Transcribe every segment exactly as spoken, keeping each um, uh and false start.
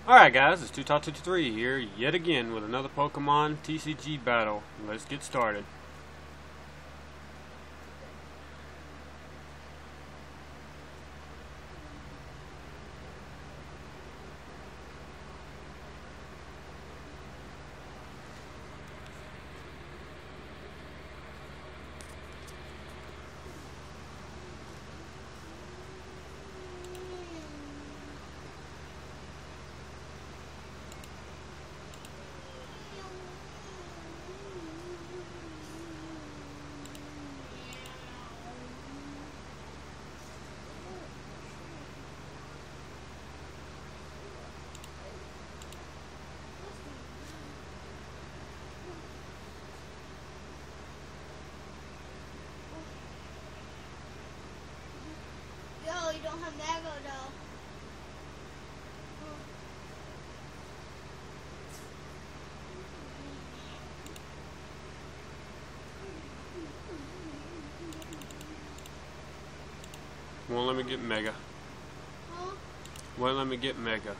Alright guys, it's two top two three here yet again with another Pokemon T C G battle. Let's get started. Yo, you don't have Mago though. Won't let me get Mega. Huh? Won't let me get Mega.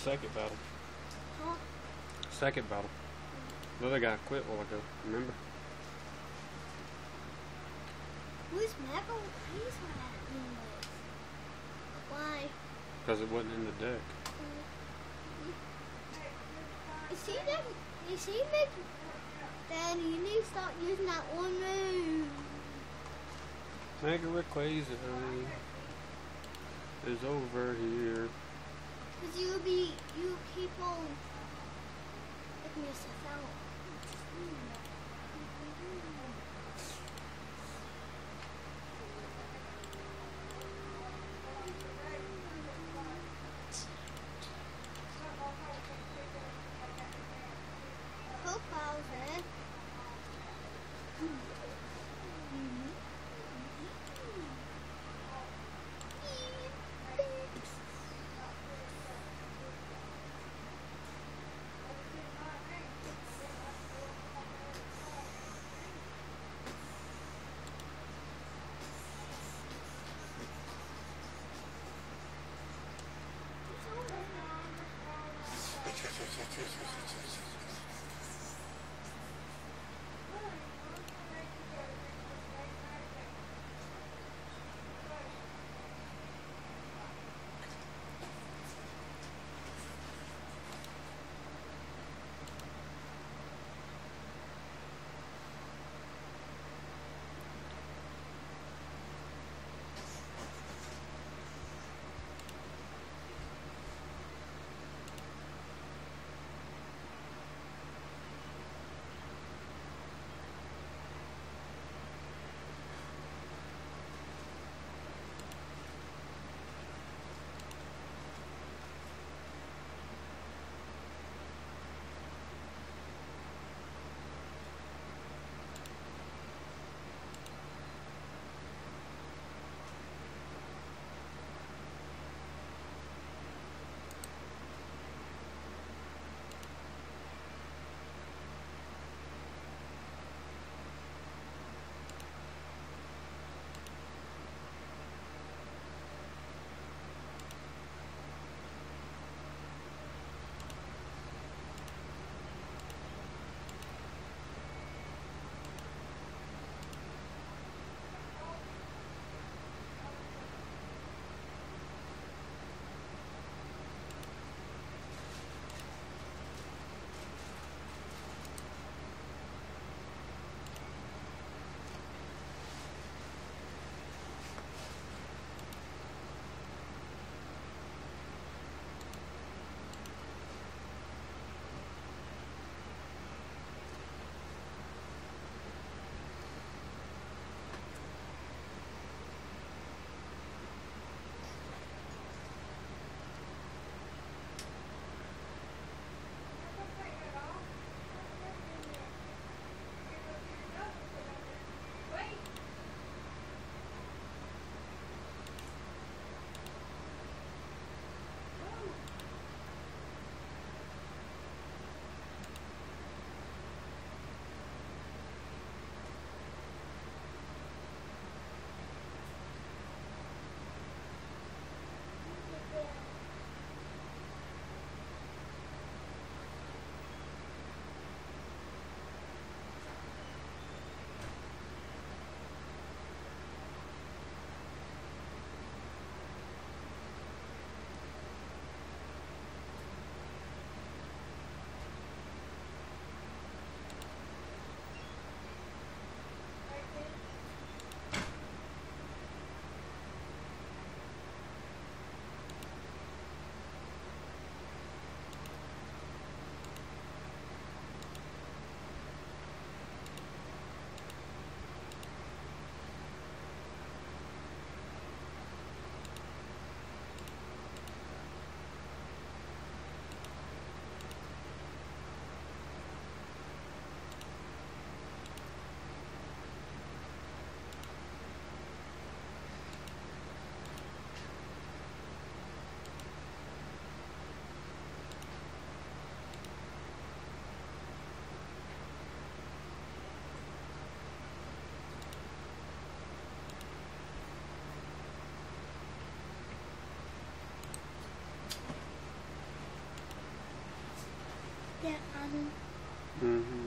second battle. Huh? Second battle. The other guy quit a while ago, remember? Who's Mega? He's not in this. Why? Because it wasn't in the deck. You see that? You see me? Then you need to start using that one move. Mega Rayquaza is over here. Cause you'll be, you keep on making yourself out. Profiles there. Yeah, Adam. Mm-hmm.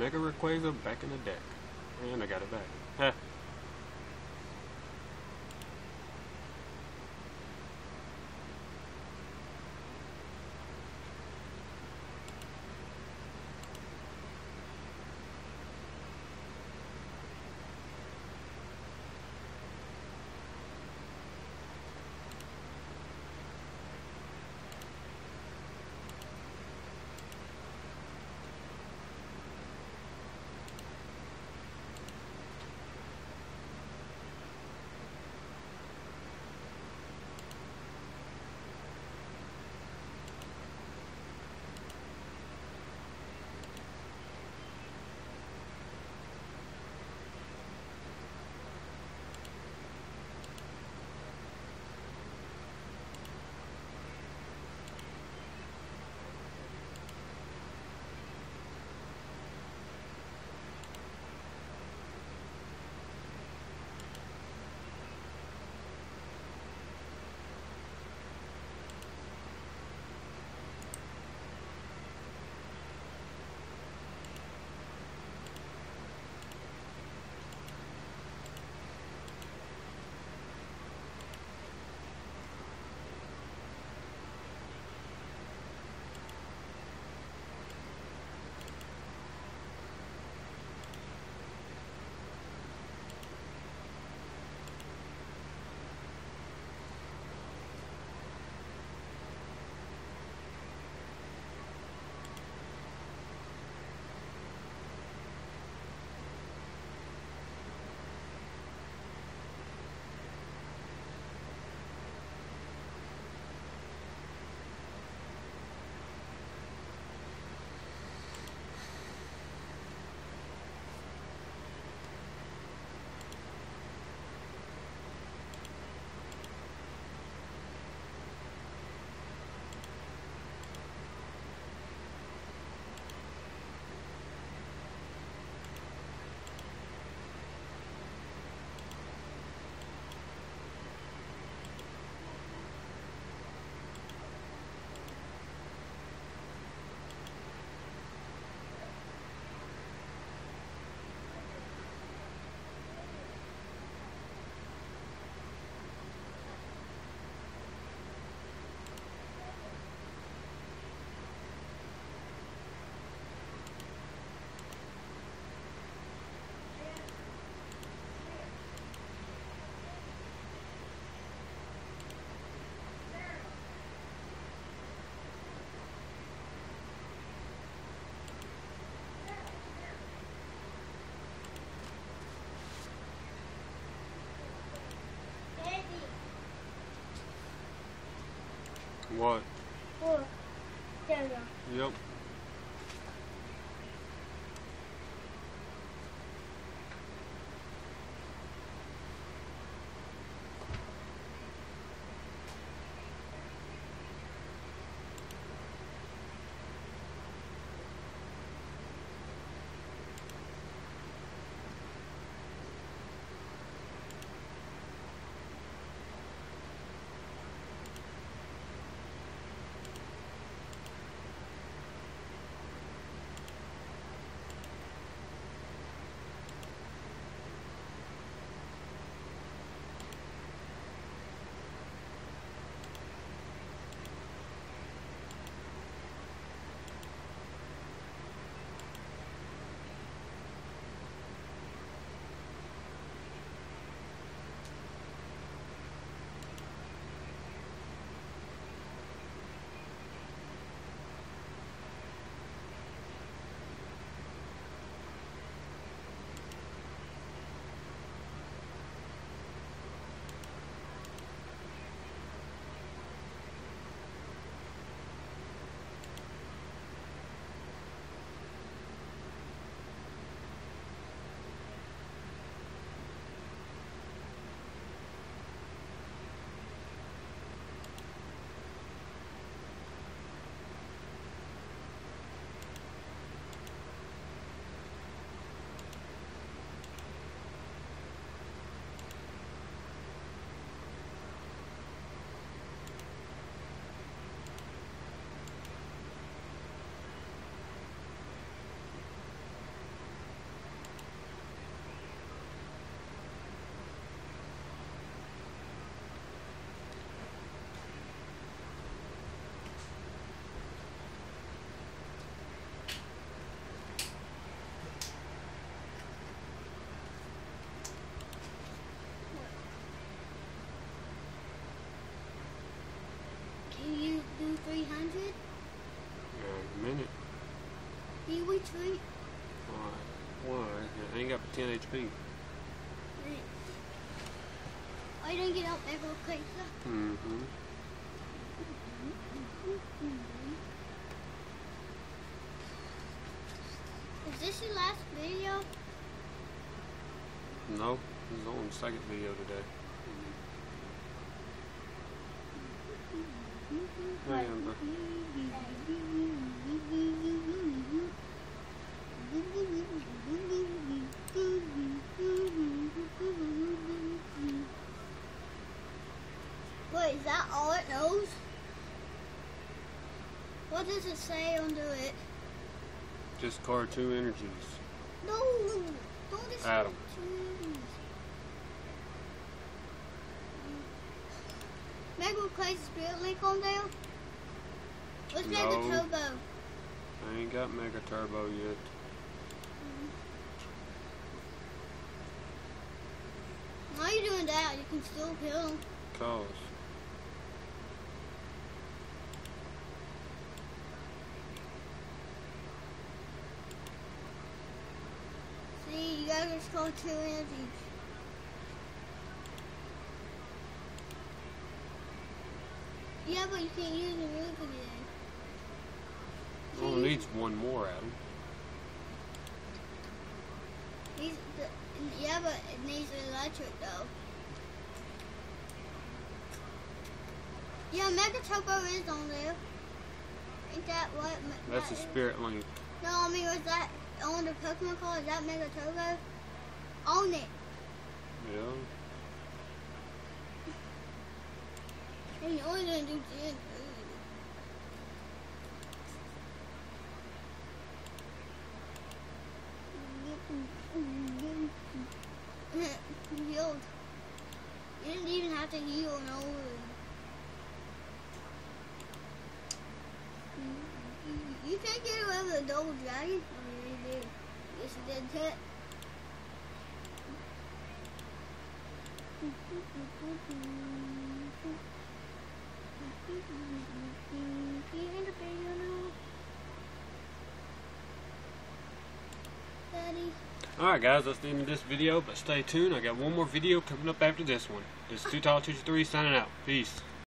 Mega Rayquaza back in the deck. And I got it back. Heh. What? Oh, there we go. Yep. you do three hundred? Yeah, in a minute. You retreat? Why? Why? I ain't got ten H P. I didn't get up there real quick. Mm-hmm. Is this your last video? No, this is only the second video today. Hey, Amber. Wait, is that all it knows? What does it say under it? Just car two energies. No, don't just Adam. Maybe we'll place a spirit link on there. Let's make No. a turbo. I ain't got Mega Turbo yet. Why are you doing that? You can still kill him. Cause. See, you gotta just go two energies. Yeah, but you can't use the roof again. Well, it needs one more, Adam. Needs the, yeah, but it needs electric though. Yeah, Mega Turbo is on there. Ain't that what? That's a that spirit link. No, I mean, was that on the Pokemon card? Is that Mega Turbo? On it. Yeah. And you only gonna do ten. Healed. You didn't even have to heal, no. You can't get away with a double dragon. I mean, you did. Yes, you did, Ted. Daddy. Alright guys, that's the end of this video, but stay tuned. I got one more video coming up after this one. This is Too Tall Two Three signing out. Peace.